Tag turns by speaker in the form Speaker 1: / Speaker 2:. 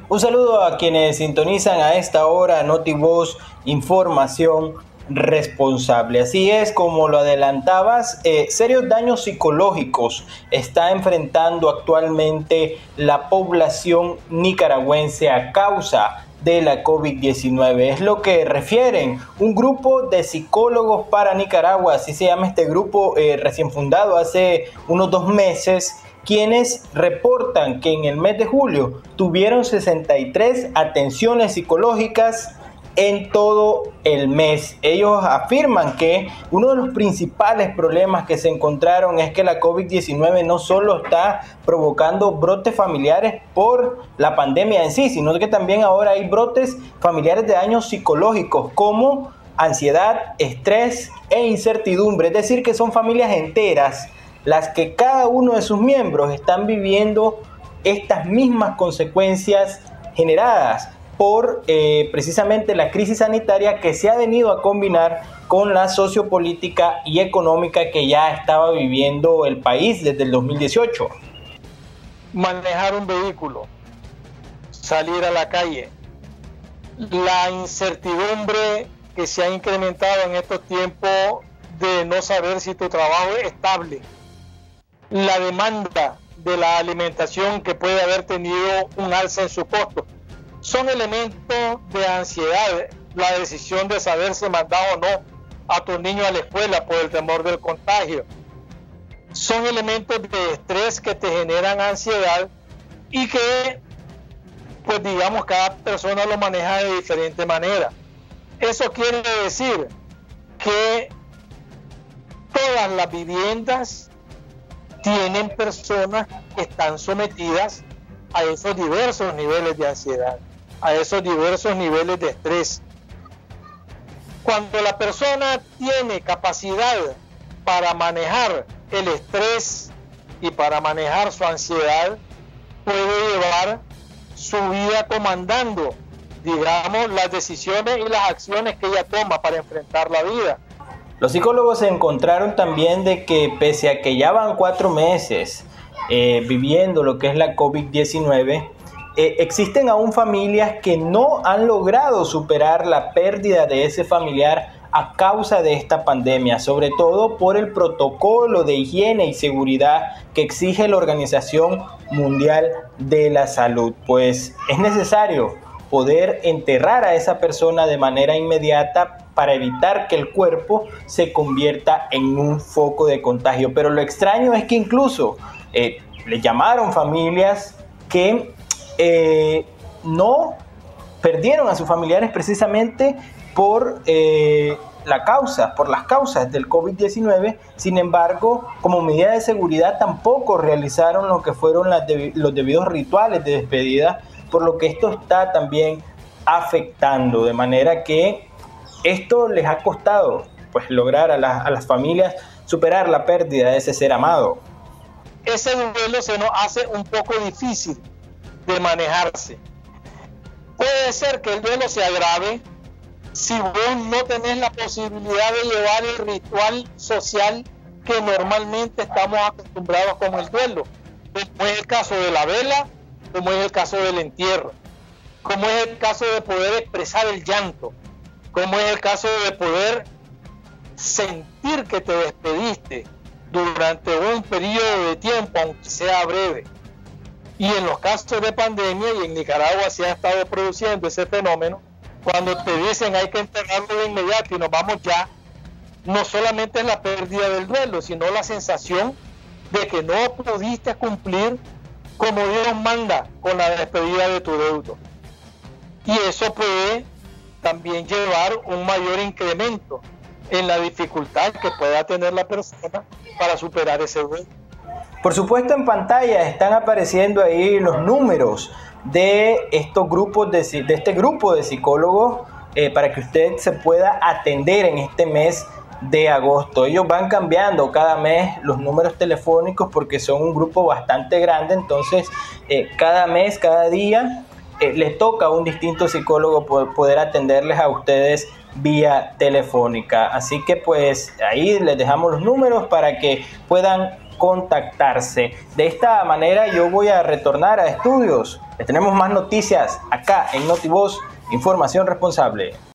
Speaker 1: Un saludo a quienes sintonizan a esta hora NotiVoz, información responsable. Así es, como lo adelantabas, serios daños psicológicos está enfrentando actualmente la población nicaragüense a causa de la COVID-19. Es lo que refieren un grupo de psicólogos para Nicaragua, así se llama este grupo, recién fundado hace unos 2 meses, quienes reportan que en el mes de julio tuvieron 63 atenciones psicológicas en todo el mes. Ellos afirman que uno de los principales problemas que se encontraron es que la COVID-19 no solo está provocando brotes familiares por la pandemia en sí, sino que también ahora hay brotes familiares de daños psicológicos como ansiedad, estrés e incertidumbre. Es decir, que son familias enteras las que cada uno de sus miembros están viviendo estas mismas consecuencias generadas por precisamente la crisis sanitaria que se ha venido a combinar con la sociopolítica y económica que ya estaba viviendo el país desde el 2018.
Speaker 2: Manejar un vehículo, salir a la calle, la incertidumbre que se ha incrementado en estos tiempos de no saber si tu trabajo es estable, la demanda de la alimentación que puede haber tenido un alza en su costo, son elementos de ansiedad. La decisión de saber si mandar o no a tu niño a la escuela por el temor del contagio, son elementos de estrés que te generan ansiedad y que, pues digamos, cada persona lo maneja de diferente manera. Eso quiere decir que todas las viviendas tienen personas que están sometidas a esos diversos niveles de ansiedad, a esos diversos niveles de estrés. Cuando la persona tiene capacidad para manejar el estrés y para manejar su ansiedad, puede llevar su vida comandando, digamos, las decisiones y las acciones que ella toma para enfrentar la vida.
Speaker 1: Los psicólogos se encontraron también de que pese a que ya van 4 meses viviendo lo que es la COVID-19, existen aún familias que no han logrado superar la pérdida de ese familiar a causa de esta pandemia, sobre todo por el protocolo de higiene y seguridad que exige la Organización Mundial de la Salud. Pues es necesario poder enterrar a esa persona de manera inmediata para evitar que el cuerpo se convierta en un foco de contagio. Pero lo extraño es que incluso le llamaron familias que no perdieron a sus familiares precisamente por las causas del COVID-19. Sin embargo, como medida de seguridad tampoco realizaron lo que fueron los debidos rituales de despedida, por lo que esto está también afectando, de manera que esto les ha costado pues lograr a las familias superar la pérdida de ese ser amado.
Speaker 2: Ese duelo se nos hace un poco difícil de manejarse. Puede ser que el duelo se agrave si vos no tenés la posibilidad de llevar el ritual social que normalmente estamos acostumbrados con el duelo, como es el caso de la vela, como es el caso del entierro, como es el caso de poder expresar el llanto, como es el caso de poder sentir que te despediste durante un periodo de tiempo, aunque sea breve. Y en los casos de pandemia, y en Nicaragua se ha estado produciendo ese fenómeno, cuando te dicen hay que enterrarlo de inmediato y nos vamos ya, no solamente es la pérdida del duelo, sino la sensación de que no pudiste cumplir como Dios manda con la despedida de tu deudo. Y eso puede también llevar un mayor incremento en la dificultad que pueda tener la persona para superar ese duelo.
Speaker 1: Por supuesto, en pantalla están apareciendo ahí los números de estos grupos de este grupo de psicólogos para que usted se pueda atender en este mes de agosto. Ellos van cambiando cada mes los números telefónicos porque son un grupo bastante grande, entonces cada mes, cada día les toca a un distinto psicólogo poder atenderles a ustedes vía telefónica. Así que pues ahí les dejamos los números para que puedan contactarse. De esta manera yo voy a retornar a estudios Les tenemos más noticias acá en NotiVoz, información responsable.